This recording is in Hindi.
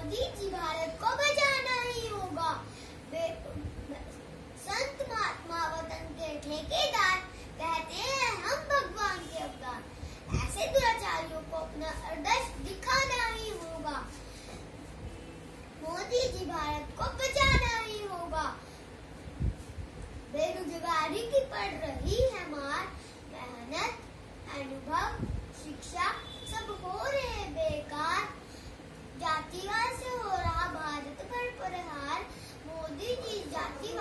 मोदी जी भारत को बचाना ही होगा। संत महात्मा वतन के ठेकेदार कहते हैं हम भगवान के अवतार। ऐसे दुराचारियों को अपना आदर्श दिखाना ही होगा। मोदी जी भारत को बचाना ही होगा। बेरोजगारी की पड़ रही है मार, मेहनत, अनुभव, शिक्षा सब हो रहे बेकार। जातिवाद से हो रहा भारत पर प्रहार, मोदी जी जाति